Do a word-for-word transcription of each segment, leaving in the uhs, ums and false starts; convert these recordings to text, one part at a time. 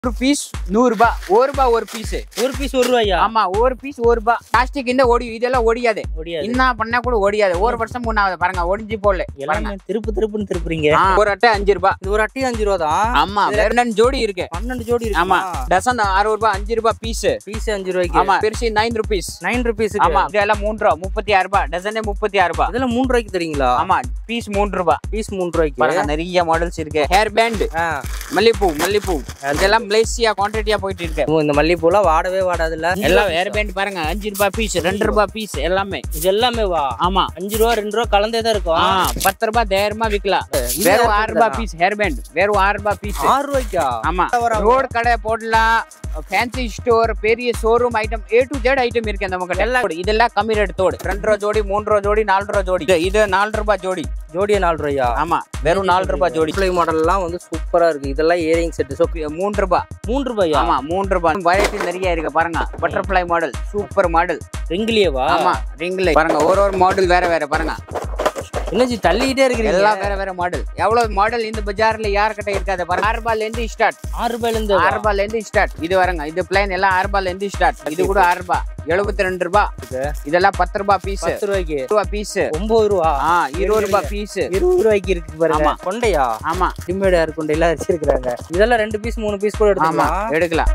ஒரு பீஸ் நூறு ரூபாய் ஒரு ரூபாய் ஒரு பீஸ் ஒரு பீஸ் ஒரு ரூபாயா? ஆமா ஒரு பீஸ் ஒரு ரூபாய். பிளாஸ்டிக் இந்த ஓடி இதெல்லாம் ஓடியாது, என்ன பண்ணா கூட ஓடியாது. ஒரு வருஷம் முன்னாவது பாருங்க ஒடிஞ்சு போல எல்லாமே திருப்பு திருப்புன்னு திருப்புறீங்க. ஒரு அட்டை அஞ்சு ரூபாய். இது ஒரு அட்டை அஞ்சு ரூபா தான். ஆமா பன்னெண்டு ஜோடி இருக்கு. பன்னெண்டு ஜோடி இருக்கு. ஆமா டசன் அறுபது ரூபாய் அஞ்சு ரூபாய் பீஸ். பீஸ் அஞ்சு ரூபாய்க்கு. ஆமா பெருசு நைன் ருபீஸ். Nine rupees. ஆமா இதெல்லாம் மூன்று ரூபாய் முப்பத்தி ஆறு ரூபாய். டசனே முப்பத்தி ஆறு ரூபாய். இதெல்லாம் மூணு ரூபாய்க்கு தரீங்களா? ஆமா பீஸ் மூன்று ரூபாய். பீஸ் மூணு ரூபாய்க்கு. பாருங்க நிறைய மாடல்ஸ் இருக்கு. ஹேர் பேண்ட், மல்லிப்பூ மல்லிப்பூ இதெல்லாம் மலேசியா குவான்டிட்டியா போயிட்டு இருக்கு. இந்த மல்லிப்பூலாம் வாடவே வாடாதுல்ல. எல்லாம் ஹேர் பேண்ட் பாருங்க அஞ்சு ரூபாய் பீஸ், ரெண்டு ரூபாய் பீஸ் எல்லாமே. இது எல்லாமே வா. ஆமா அஞ்சு ரூபா ரெண்டு ரூபா கலந்தே தான் இருக்கும். பத்து ரூபாய் தைரியமா விற்கலாம். வெறும் ஆறு ரூபாய் பீஸ் ஹேர் பேண்ட், வெறும் ஆறு ரூபாய் பீஸ். ஆறு ரூபாய்க்கா? ஆமா ரோடு கடை போடலாம், ஃபேன்சி ஸ்டோர், பெரிய showroom item, A to Z item இருக்கு நம்ம கிட்ட. எல்லாம் இதெல்லாம் கம்மி ரேட் தோடு. ரெண்டு ரூபா ஜோடி, மூன்று ரூபா ஜோடி, நாலு ரூபா ஜோடி. இது நாலு ரூபாய் ஜோடி. ஜோடியா நாலு ரூபாயா? ஆமா வெறும் நாலு ரூபாய் ஜோடி. பட்டர்ஃப்ளை மாடல் எல்லாம் வந்து சூப்பரா இருக்கு. இதெல்லாம் இயரிங் செட். சோ மூன்று ரூபாய். மூன்று ரூபாயா? ஆமா மூன்று ரூபாய். வெரைட்டி நிறைய இருக்கு பாருங்க. Butterfly model super model. ரிங்லியேவா? ஆமா ரிங்ல பாருங்க. ஒரு ஒரு மாடல் வேற வேற பாருங்க. என்னஜி தள்ளிட்டே இருக்கீங்க? எல்லாம் வேற வேற மாடல். எவ்வளவு மாடல் இந்த பஜார்ல யார்கிட்ட இருக்காது பாருங்க. ஆறு ரூபாயில இருந்து ஸ்டார்ட். ஆறு ரூபாயில இருந்து ஆறு ரூபாயில இருந்து ஸ்டார்ட். இது வரங்க இது பிளைன் எல்லாம் ஆறு ரூபாயில இருந்து ஸ்டார்ட். இது கூட ஆறு ரூபாய் எழுபத்தி ரெண்டு ரூபாய். இதெல்லாம் பத்து ரூபாய் பீஸ். பத்து ரூபாய்க்கு ரூபாய் பீஸ். ஒன்பது ரூபா. ஆஹ் இருபது ரூபாய் பீஸ். இருபது ரூபாய்க்கு இருக்கு பாருங்க. கொண்டையா? ஆமா டிம்பேடார் கொண்டையெல்லாம் வச்சிருக்காங்க. இதெல்லாம் ரெண்டு பீஸ் மூணு பீஸ் கூட எடுத்துக்கலாம். எடுக்கலாம்.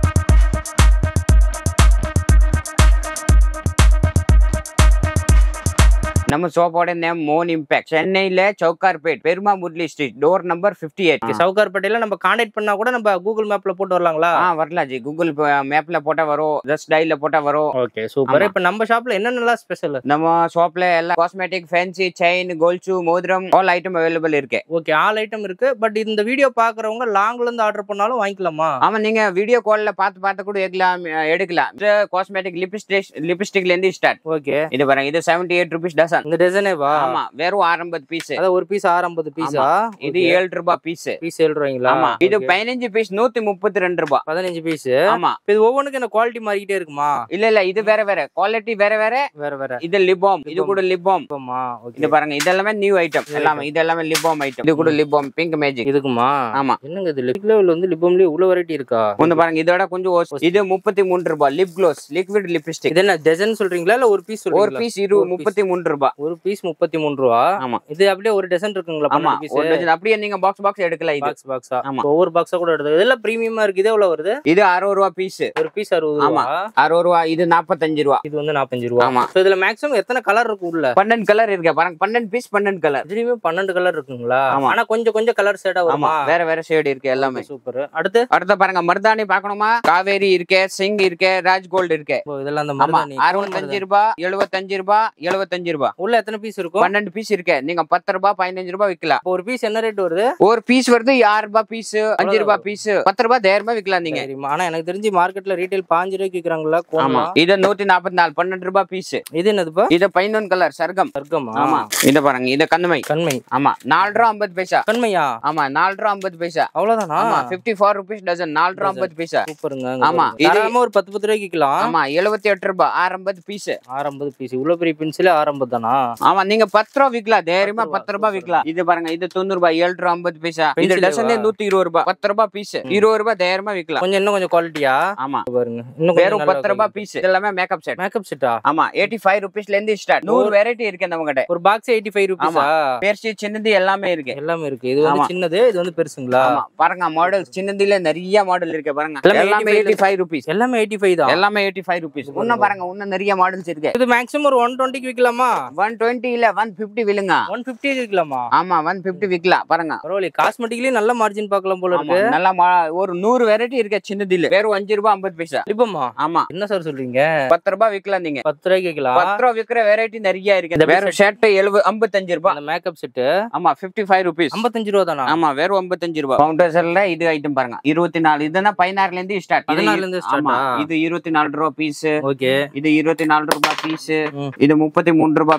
நம்ம ஷாப்போட நேம் மோன் இம்பாக்ட். சென்னையில Sowcarpet Perumal Mudali street, door number fifty eight. சவுகார்பேட்டையில நம்ம கான்டாக்ட் பண்ணா கூட நம்ம கூகுள் மேப்ல போட்டு வரலாங்களா? ஆ வரலாம் ஜி. கூகுள் மேப்ல போட்டா வரும், ஜஸ்ட் டயல்ல போட்டா வரும். Okay super. இப்போ நம்ம ஷாப்ல என்னென்னலாம் ஸ்பெஷல்? நம்ம ஷாப்ல எல்லாம் cosmetic, fancy, chain, gold shoe, மோதிரம் ஆல் ஐட்டம் அவைலபிள் இருக்கு. ஓகே ஆல் ஐட்டம் இருக்கு. பட் இந்த வீடியோ பாக்குறவங்க லாங்ல இருந்து ஆர்டர் பண்ணாலும் வாங்கிக்கலாமா? ஆமா நீங்க வீடியோ கால்ல பார்த்து பார்த்து கூட எடுக்கலாம் எடுக்கலாம். இது காஸ்மெட்டிக் லிப்ஸ்டிக் லிப்ஸ்டிக்ல இருந்து ஸ்டார்ட். ஓகே இது பாருங்க இது செவன்டி எயிட் ருபீஸ் டசன். இந்த டசனேவா? ஆமா வெறும் ஐம்பது பீஸ். அத ஒரு பீஸ் ஐம்பது பீஸா? இது ஏழு ரூபாய் பீஸ். பீஸ் ஏழு ரூபாய்ங்களா? ஆமா இது பதினஞ்சு பீஸ் நூத்தி முப்பத்தி ரெண்டு ரூபாய். பதினஞ்சு பீஸ். ஆமா இது ஒவ்வொன்றுக்கு என்ன குவாலிட்டி மாறிக்கிட்டே இருக்குமா? இல்ல இல்ல இது வேற வேற குவாலிட்டி வேற வேற வேற வேற. இது லிபாம், இது கூட லிபாம். இது பாருங்க இதெல்லாமே நியூ ஐட்டம். எல்லாமே இது எல்லாமே லிபாம் ஐட்டம். இது கூட லிபாம் பிங்க் மேஜிக். இதுக்குமா? ஆமா என்னங்க இது லிப் லெவல் வந்து லிபாம்லயே இவ்வளவு வெரைட்டி இருக்கா? வந்து பாருங்க இதோட கொஞ்சம் இது முப்பத்தி மூன்று ரூபாய் லிப் க்ளோஸ் லிக்விட் லிப்ஸ்டிக். இது என்ன டசன் சொல்றீங்களா இல்ல ஒரு பீஸ் சொல்றீங்களா? ஒரு பீஸ் இரு முப்பத்தி மூன்று ரூபாய். ஒரு பீஸ் முப்பத்தி மூன்று ரூபாய். ஆமா இது அப்படியே ஒரு டசன் இருக்குங்களா? ஆமா ஒரு டசன் அப்படியே நீங்க பாக்ஸ் பாக்ஸ் எடுக்கலாம். இது பாக்ஸ் பாக்ஸா? ஆமா ஒவ்வொரு பாக்ஸா கூட எடுத்து. இதெல்லாம் பிரீமியமா இருக்கு. இது எவ்வளவு வருது? இது அறுபது ரூபாய் பீஸ். ஒரு பீஸ் அறுபது ரூபாய். ஆமா அறுபது ரூபாய். இது நாற்பத்தஞ்சு ரூபாய். இது வந்து நாற்பத்தஞ்சு ரூபாய். ஆமா சோ இதுல மேக்ஸிமம் எத்தனை கலர் இருக்கு உள்ள? பன்னெண்டு கலர் இருக்கு பாருங்க. பன்னெண்டு பீஸ் பன்னெண்டு கலர். இதுலயுமே பன்னெண்டு கலர் இருக்குங்களா? ஆனா கொஞ்சம் கொஞ்சம் கலர் ஷேடா வருமா? வேற வேற ஷேட் இருக்கு எல்லாமே. சூப்பர். அடுத்து அடுத்து பாருங்க மர்தானி பார்க்கணுமா? காவேரி இருக்கு, சிங் இருக்கு, ராஜ் கோல்ட் இருக்கு. இதெல்லாம் அந்த மர்தானி அறுபத்தஞ்சு ரூபாய், எழுபத்தஞ்சு ரூபாய், எழுபத்தஞ்சு ரூபாய். உள்ள எத்தனை பீஸ் இருக்கும்? பன்னெண்டு பீஸ் இருக்கு. நீங்க பத்து ரூபாய் பதினஞ்சு ரூபாய் விற்கலாம். ஒரு பீஸ் என்ன ரேட் வருது? ஒரு பீஸ் வருது ஆறு ரூபாய் பீஸ், அஞ்சு ரூபாய் பீஸ், பத்து ரூபாய் தைரியமா விற்கலாம் நீங்க. ஆனா எனக்கு தெரிஞ்சு மார்க்கெட்ல ரீட்டைல் பாஞ்சு ரூபாய்க்கு விற்கிறாங்களா? ஆமா இது நூத்தி நாற்பத்தி நாலு பன்னெண்டு ரூபாய் பீஸ். இது என்னதுப்பா? இது பதினொன்று கலர் சர்க்கம். சர்க்கம். ஆமா இத பாருங்க இது கண்மை. கண்மை. ஆமா நாலு ரூபாய் ஐம்பது பைசா. கண்மையா? ஆமா நாலு ரூபாய் ஐம்பது பைசா. அவ்வளவுதானா? ஆமா ஐம்பத்தி நான்கு ருபீஸ் டசன். நாலு ரூபாய் ஐம்பது பைசா. சூப்பருங்க. ஆமா தாராளமா ஒரு பத்து பத்து ரூபாய்க்கு விற்கலாம். ஆமா எழுபத்தி எட்டு ரூபாய் ஆரம்பது பீஸ். ஆரம்பது பீஸ். இவ்வளவு பெரிய பென்சில் ஆரம்பது தானா? ஆமா நீங்க பத்து ரூபாய் விற்கலாம். தைரியமா பத்து ரூபாய் விற்கலாம். இது பாருங்க இது தொண்ணூறு ரூபாய் ஏழு ரூபாய் ஐம்பது பைசா. இது டசனே நூத்தி இருபது ரூபாய். பத்து ரூபாய் பீஸ். இருபது ரூபாய் தைரியமா விற்கலாம். கொஞ்சம் இன்னும் கொஞ்சம் குவாலிட்டியா? ஆமா பாருங்க இன்னும் வெறும் பத்து ரூபாய் பீஸ். இதெல்லாமே மேக்கப் செட். மேக்கப் செட்டா? ஆமா எண்பத்தி ஐந்து ரூபாய்ல இருந்து ஸ்டார்ட். நூறு வெரைட்டி இருக்கு நம்ம கிட்ட. ஒரு பாக்ஸ் எண்பத்தி ஐந்து ரூபாயா? பெருசு சின்னது எல்லாமே இருக்கு. எல்லாமே இருக்கு. இது வந்து சின்னது, இது வந்து பெருசுங்களா? ஆமா பாருங்க மாடல் சின்னதுல நிறைய மாடல் இருக்கு பாருங்க. எல்லாமே எண்பத்தி ஐந்து ரூபாய். எல்லாமே எண்பத்தி ஐந்து தான். எல்லாமே எண்பத்தி ஐந்து ரூபாய். இன்னும் பாருங்க இன்னும் நிறைய மாடல்ஸ் இருக்கு. இது மேக்ஸிமம் ஒரு நூற்று இருபதுக்கு விக்கலாமா? நூற்று இருபது இல்ல நூற்று ஐம்பது விலுங்க. நூற்று ஐம்பது விக்கலாமா? ஆமா நூற்று ஐம்பது விக்கலாம் பாருங்க. பரவாயில்லை. காஸ்மெட்டிக்லயே நல்ல மார்ஜின் பார்க்கலாம் போல இருக்கு. நல்ல ஒரு நூறு வெரைட்டி இருக்கு சின்னதுல. வெறும் அஞ்சு ரூபாய் ஐம்பது பைசா. லிபமா? ஆமா என்ன சார் சொல்றீங்க? பத்து ரூபாய் விக்கலாம் நீங்க. பத்து ரூபாய்க்கு விக்கலாம். பத்து ரூபாய் விக்கிற வெரைட்டி நிறைய இருக்கு. வேற ஷர்ட் எழுபது ஐம்பத்தஞ்சு ரூபாய். அந்த மேக்கப் செட் ஆமா ஐம்பத்தி ஐந்து ரூபாய். ஐம்பத்தஞ்சு ரூபாய் தானா? ஆமா வெறும் ஐம்பத்தஞ்சு ரூபாய். ஃபவுண்டேஷன்ல இது ஐட்டம் பாருங்க இருபத்தி நாலு. இதுனா பதினாறுல இருந்து ஸ்டார்ட். பதினாறுல இருந்து ஸ்டார்ட். இது இருபத்தி நாலு ரூபாய் பீஸ். ஓகே. இது இருபத்தி நாலு ரூபாய் பீஸ். இது முப்பத்தி மூன்று ரூபாய்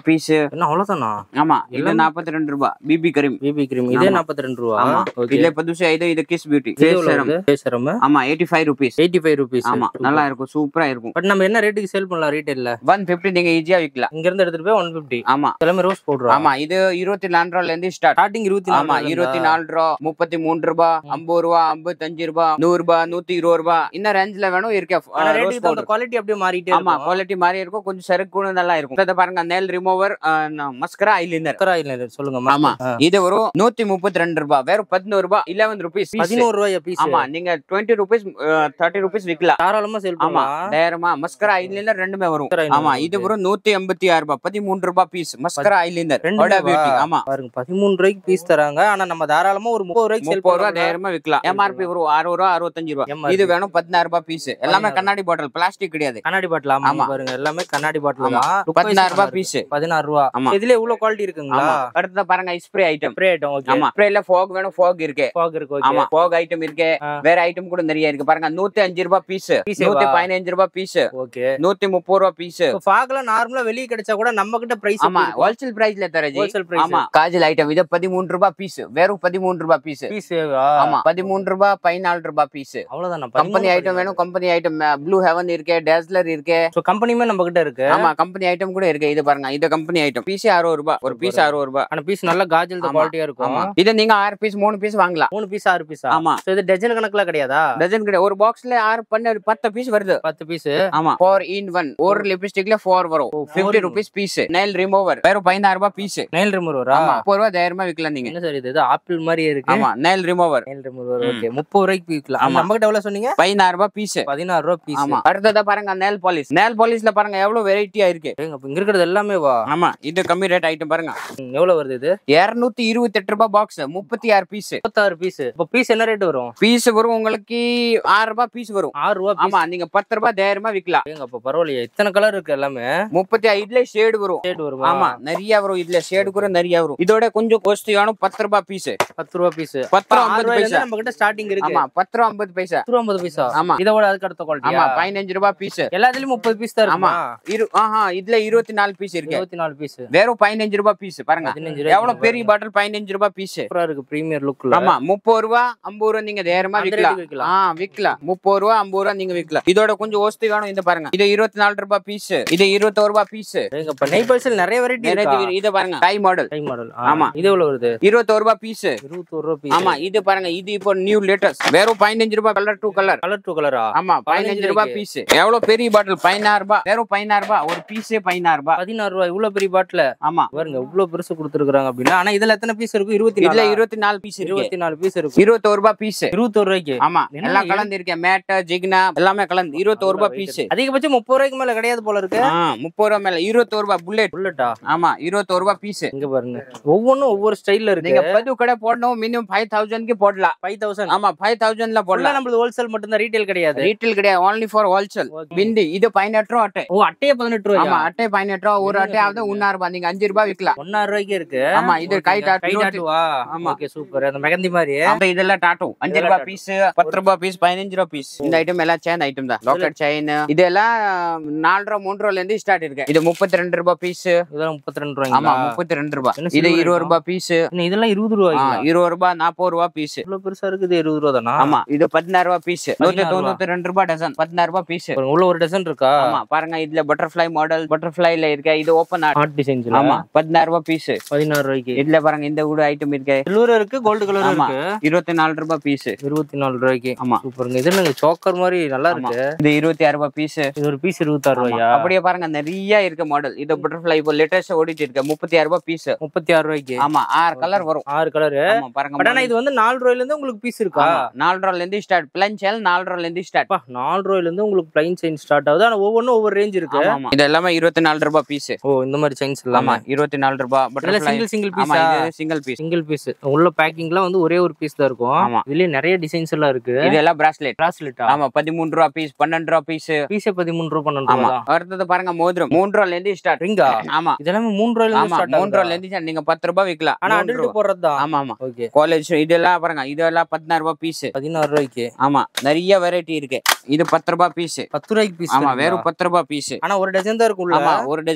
பீஸ். என்ன அவ்வளவுதானா? ஆமா இது நாற்பத்தி ரெண்டு ரூபாய். BB cream. பிபி கிரீம் இதே நாற்பத்தி ரெண்டு ரூபாய். ஆமா இதுல புதுசா இது இது Kiss Beauty face serum. Face serum ஆமா எண்பத்தி ஐந்து ரூபாய். எண்பத்தி ஐந்து ரூபாய். ஆமா நல்லா இருக்கும், சூப்பரா இருக்கும். பட் நம்ம என்ன ரேட்டுக்கு சேல் பண்ணலாம் ரீட்டைல்ல? நூற்று ஐம்பது நீங்க ஈஸியா விக்கலாம். இங்க இருந்து எடுத்துட்டு போய் நூற்று ஐம்பது. ஆமா எல்லாமே ரோஸ் பவுடர். ஆமா இது இருபத்தி நான்கு ரூபாயில இருந்து ஸ்டார்ட். ஸ்டார்டிங் இருபத்தி நான்கு. ஆமா இருபத்தி நான்கு ரூபாய், முப்பத்தி மூன்று ரூபாய், ஐம்பது ரூபாய், ஐம்பத்தி ஐந்து ரூபாய், நூறு ரூபாய், நூத்தி இருபது ரூபாய் இந்த ரேஞ்ச்ல வேணும் இருக்கே. குவாலிட்டி அப்படியே மாறிட்டே ஆமா குவாலிட்டி மாறி இருக்கும், கொஞ்சம் சரக்கு நல்லா இருக்கும். இத பாருங்க nail remover, mascara, eyeliner. Eyeliner சொல்லுங்க. ஆமா இது ஒரு நூத்தி முப்பத்தி ரெண்டு ரூபாய், வெறும் பதினோரு ரூபாய், பதினொன்று ரூபாய். பதினொரு ரூபாய் பீஸ். ஆமா நீங்க இருபது ரூபாய், முப்பது ரூபாய் விக்கலாம். தாராளமா சேல் ஆமா பண்ணலாம். டைரமா மஸ்கரா, ஐலைனர் ரெண்டுமே வரும். ஆமா இது ஒரு நூத்தி எண்பத்தி ஆறு ரூபாய், பதிமூன்று ரூபாய் பீஸ் மஸ்கரா, ஐலைனர். ஆமா பாருங்க பதிமூன்று ரூபாய்க்கு பீஸ் தராங்க. ஆனா நம்ம தாராளமா ஒரு முப்பது ரூபாய்க்கு சேல் முப்பது ரூபாய் டைரமா விக்கலாம். எம்ஆர்பி ஒரு அறுபது ரூபாய், அறுபத்தஞ்சு ரூபாய். இது வேணும் பதினாறு ரூபாய் பீஸ். எல்லாமே கண்ணாடி பாட்டில், பிளாஸ்டிக் கிடையாது. கண்ணாடி பாட்டில். ஆமா பாருங்க எல்லாமே கண்ணாடி பாட்டில் தான். பதினாறு ரூபாய் பீஸ். பதினாறு ரூபாய். ஆமா இதுல இவ்வளவு குவாலிட்டி இருக்குங்களா? அடுத்து பாருங்க spray item. Spray item. Okay. ஆமா ஸ்ப்ரேல ஃபாக் வேணும், ஃபாக் இருக்கு. ஃபாக் இருக்கு. ஓகே. ஆமா ஃபாக் ஐட்டம் இருக்கு. வேற ஐட்டம் கூட நிறைய இருக்கு. பாருங்க நூத்தி அஞ்சு ரூபாய் பீஸ், நூத்தி பதினைந்து ரூபாய் பீஸ். ஓகே. நூத்தி முப்பது ரூபாய் பீஸ். ஃபாக்ல நார்மலா வெளிய கிடைச்சா கூட நம்ம கிட்ட பிரைஸ். ஆமா ஹோல்சேல் பிரைஸ்ல தரஜி. Wholesale price. ஆமா காஜல் ஐட்டம் இது பதிமூன்று ரூபாய் பீஸ், வெறும் பதிமூன்று ரூபாய் பீஸ். பீஸ். ஆமா பதிமூன்று ரூபாய், பதினான்கு ரூபாய் பீஸ். அவ்வளவுதான். கம்பெனி ஐட்டம் வேணும், கம்பெனி ஐட்டம் ப்ளூ ஹெவன் இருக்கு, டேஸ்லர் இருக்கு. சோ கம்பெனிமே நம்ம கிட்ட இருக்கு. ஆமா கம்பெனி ஐட்டம் கூட இருக்கு. இது பாருங்க இது கம்பெனி ஐட்டம். பீஸ் அறுபது ரூபாய், ஒரு பீஸ் அறுபது ரூபாய். ஆனா பீஸ் நல்ல காஜல் குவாலிட்டியா இருக்கும். இது நீங்க ஆறு பீஸ் மூணு பீஸ் வாங்கலாம். மூணு பீஸ் ஆறு பீஸ். ஆமா சோ இது டஜன் கணக்குல கிடையாதா? டஜன் கிடையாது. ஒரு பாக்ஸ்ல ஆறு பண்ண பத்து பீஸ் வருது. பத்து பீஸ். ஆமா நாலு இன் ஒன்று. ஒரு லிப்ஸ்டிக்ல நாலு வரும். ஐம்பது ரூபாய் பீஸ். நெயில் ரிமூவர் வெறும் பதினாறு ரூபாய் பீஸ். Nail remover. ஆமா முப்பது ரூபாய் தைரியமா விக்கலாம் நீங்க. என்ன சார் இது ஆப்பிள் மாதிரி இருக்கு. ஆமா nail remover. Nail remover. Okay முப்பது ரூபாய்க்கு விக்கலாம். நம்ம கிட்ட எவ்வளவு சொன்னீங்க? பதினாறு ரூபாய் பீஸ். பதினாறு ரூபாய் பீஸ். ஆமா அடுத்ததா பாருங்க நெயில் பாலிஷ். நெயில் பாலிஷ்ல பாருங்க எவ்வளவு வெரைட்டியா இருக்கு. இங்க இருக்கிறது எல்லாமே வா. ஆமா இது கம்மி ரேட் ஐட்டம் பாருங்க. எவ்வளவு வருது இது? இருநூத்தி இருபத்தி எட்டு ரூபாய் பாக்ஸ், முப்பத்தி ஆறு பீஸ். முப்பத்தி ஆறு பீஸ். இப்ப பீஸ் என்ன ரேட் வரும்? பீஸ் வரும் உங்களுக்கு ஆறு ரூபாய் பீஸ் வரும். ஆறு ரூபாய். ஆமா நீங்க பத்து ரூபாய் தைரியமா விக்கலாம். அப்ப பரவாயில்லையே. இத்தனை கலர் இருக்கு எல்லாமே. முப்பத்தி ஐந்துல ஷேடு வரும். ஷேடு வரும். ஆமா நிறைய வரும். இதுல ஷேடு கூட நிறைய வரும். இதோட கொஞ்சம் காஸ்ட்லியான பத்து ரூபாய் பீஸ். பத்து ரூபாய் பீஸ். பத்து ரூபாய் ஐம்பது பைசா நம்ம கிட்ட ஸ்டார்டிங் இருக்கு. ஆமா பத்து ரூபாய் ஐம்பது பைசா. பத்து ரூபாய் ஐம்பது பைசா. ஆமா இதோட அதுக்கு அடுத்த குவாலிட்டி. ஆமா பதினைந்து ரூபாய் பீஸ். எல்லாத்துலயும் முப்பது பீஸ் தான் இருக்கு. ஆமா இரு ஆஹா இதுல இருபத்தி நாலு பீஸ் இருக்கு. இருபத்தி நாலு பீஸ். வெறும் பதினைந்து ரூபாய் பீஸ். பாருங்க எவ்வளவு பெரிய பாட்டில். பதினைந்து ரூபாய் பீஸ். சூப்பரா இருக்கு பிரீமியர் லுக்ல. ஆமா முப்பது ரூபாய் ஐம்பது ரூபாய் நீங்க தைரியமா விக்கலாம். ஆ விக்கலாம். முப்பது ரூபாய் ஐம்பது ரூபாய் நீங்க விக்கலாம். இதோட கொஞ்சம் ஓஸ்தி வேணும். இந்த பாருங்க இது இருபத்தி நாலு ரூபாய் பீஸ். இது இருபத்தி ஒரு ரூபாய் பீஸ். இப்ப நெய் பாலிஷ்ல நிறைய வெரைட்டி இருக்கு. இத பாருங்க டை மாடல். Tie model. ஆமா இது எவ்வளவு வருது? இருபத்தி ஒரு ரூபாய் பீஸ். இருபத்தி ஒரு ரூபாய் பீஸ். ஆமா இது பாருங்க இது இப்போ நியூ லேட்டஸ்ட். வெறும் பதினைந்து ரூபாய் colour to colour. Colour to கலரா? ஆமா பதினைந்து ரூபாய் பீஸ். எவ்வளவு பெரிய பாட்டில். பதினாறு ரூபாய். வெறும் பதினாறு ரூபாய். ஒரு பீஸ் பதினாறு ரூபாய். பதினாறு ரூபாய். இவ்வளவு பெரிய பாட்டில். ஆமா பாருங்க இவ்வளவு பெருசு கொடுத்துருக்காங்க அப்படின்னா. ஆனா இதுல எத்தனை பீஸ் இருக்கு? இருபத்தி நாலு. இதுல இருபத்தி நாலு பீஸ் இருக்கு. இருபத்தி நாலு பீஸ் இருக்கு. இருபத்தி ஒரு ரூபாய் பீஸ். இருபத்தி ஒரு ரூபாய்க்கு. ஆமா எல்லாம் கலந்து இருக்கு. மேட் ஜிக்னா எல்லாமே கலந்து இருபத்தி ஒரு ரூபாய் பீஸ். அதிகபட்சம் முப்பது ரூபாய்க்கு மேல கிடையாது போல இருக்கு. முப்பது ரூபாய் மேல. இருபத்தி ஒரு ரூபாய் புல்லட். புல்லட்டா? ஆமா இருபத்தி ஒரு ரூபாய் பீஸ். இங்க பாருங்க ஒவ்வொன்னும் ஒவ்வொரு ஸ்டைல்ல இருக்கு. நீங்க பது கடை போடணும் மினிமம் ஐந்து ஆயிரம் க்கு போடலாம். ஐந்து ஆயிரம். ஆமா ஐந்து ஆயிரம் ல போடலாம். நம்மளது ஹோல்சேல் மட்டும் தான், ரீட்டைல் கிடையாது. ரீட்டைல் கிடையாது. only for wholesale. பிந்தி இது பதினெட்டு ரூபாய் அட்டை. ஓ அட்டையே பதினெட்டு ரூபாய். ஆமா அட்டை பதினெட்டு ரூபாய். ஒரு அட்டையாவது ஒன்னு ரூபாய். நீங்க அஞ்சு ரூபாய் விக்கலாம். ஒன்னு ரூபாய்க்கு இருக்கு. ஆமா இது கை டாட்டூ. கை டாட்டூவா? ஆமா ஓகே சூப்பர். அந்த மெகந்தி மாதிரி. அந்த இதெல்லாம் டாட்டூ. அஞ்சு ரூபாய் பீஸ், பத்து ரூபாய் பீஸ், பதினைந்து ரூபாய் பீஸ். இந்த ஐட்டம் எல்லாம் செயின் ஐட்டம் தான். லாக்கெட் செயின் இதெல்லாம் நாலு ரூபாய் மூன்று ரூபாயில இருந்து ஸ்டார்ட் இருக்கு. இது முப்பத்தி ரெண்டு ரூபாய் பீஸ். இதெல்லாம் முப்பத்தி ரெண்டு ரூபாய். ஆமா முப்பத்தி ரெண்டு ரூபாய். இது இருபது ரூபாய் பீஸ். இதெல்லாம் இருபது ரூபாய். இருபது ரூபாய் நாற்பது ரூபாய் பீஸ். இவ்வளவு பெருசா இருக்குது. இருபது ரூபாய் தானா? ஆமா இது பதினாறு ரூபாய் பீஸ். நூத்தி தொண்ணூத்தி ரெண்டு ரூபாய் டசன். பதினாறு ரூபாய் பீஸ். உள்ள ஒரு டசன் இருக்கா? ஆமா பாருங்க இதுல பட்டர்ஃப்ளை மாடல். பட்டர்ஃப்ளைல இருக்கு. இது ஓபன் ஆர்ட் டிசைன்ஸ். ஆமா பதினாறு ரூபாய் பீஸ். பதினாறு ரூபாய்க்கு. இதுல பாருங்க இந்த கூட ஐட்டம் இருக்கு. சில்வர் இருக்கு, கோல்ட் கலர் இருக்கு. இருபத்தி நாலு ரூபாய் பீஸ். இருபத்தி நாலு ரூபாய்க்கு. ஆமா சூப்பருங்க. இது என்னங்க சோக்கர் மாதிரி நல்லா இருக்கு. இது இருபத்தி ஆறு ரூபாய் பீஸ். இது ஒரு பீஸ் இருபத்தி ஆறு ரூபாயா? அப்படியே பாருங்க நிறைய இருக்கு மாடல். இது பட்டர்ஃப்ளை இப்போ லேட்டஸ்டா ஓடிட்டு இருக்கு. முப்பத்தி ஆறு ரூபாய் பீஸ். முப்பத்தி ஆறு ரூபாய்க்கு. ஆமா ஆறு கலர் வரும். ஆறு கலர். ஆமா பாருங்க. பட் ஆனா இது வந்து நாலு ரூபாயில இருந்து உங்களுக்கு பீஸ் இருக்கா? நாலு ரூபாயில இருந்து ஸ்டார்ட். பிளைன் செயின் நாலு ரூபாயில இருந்து ஸ்டார்ட். நாலு ரூபாயில இருந்து உங்களுக்கு பிளைன் செயின் ஸ்டார்ட் ஆகுது. ஆனா ஒவ்வொன்னும் ஒவ்வொரு ரேஞ்ச் இருக்கு. ஆமா இது எல்லாமே இருபத்தி நாலு ரூபாய் பீஸ். ஓ இந்த மாதிரி செயின்ஸ் எல்லாம் இருபத்தி நாலு ரூபாய். Butterfly single single piece. ஆமா இது சிங்கிள் பீஸ். Single piece. உள்ள பேக்கிங்ல வந்து ஒரே ஒரு பீஸ் தான் இருக்கும். ஆமா இதுல நிறைய டிசைன்ஸ் எல்லாம் இருக்கு. இதெல்லாம் பிராஸ்லெட். பிராஸ்லெட். ஆமா பதிமூன்று ரூபாய் பீஸ், பன்னெண்டு ரூபாய் பீஸ். பீஸே பதிமூன்று ரூபாய் பன்னெண்டு ரூபாய். அடுத்தது பாருங்க மோதிரம். மூன்று ரூபாயில இருந்து ஸ்டார்ட். ரிங்கா? ஆமா இதெல்லாம் மூன்று ரூபாயில இருந்து ஸ்டார்ட். மூன்று ரூபாயில இருந்து நீங்க பத்து ரூபாய் விக்கலாம். ஆனா அடல்ட் போறது. ஆமா ஆமா ஓகே. காலேஜ் இதெல்லாம் பாருங்க இதெல்லாம் பதினாறு ரூபாய் பீஸ். பதினாறு ரூபாய்க்கு. ஆமா நிறைய வெரைட்டி இருக்கு. இது பத்து ரூபாய் பீஸ். பத்து ரூபாய்க்கு பீஸ். ஆமா வெறும் பத்து ரூபாய் பீஸ். ஆனா ஒரு டஜன் தான் இருக்கும்ல. ஆமா ஒரு டஜன் இருக்கு.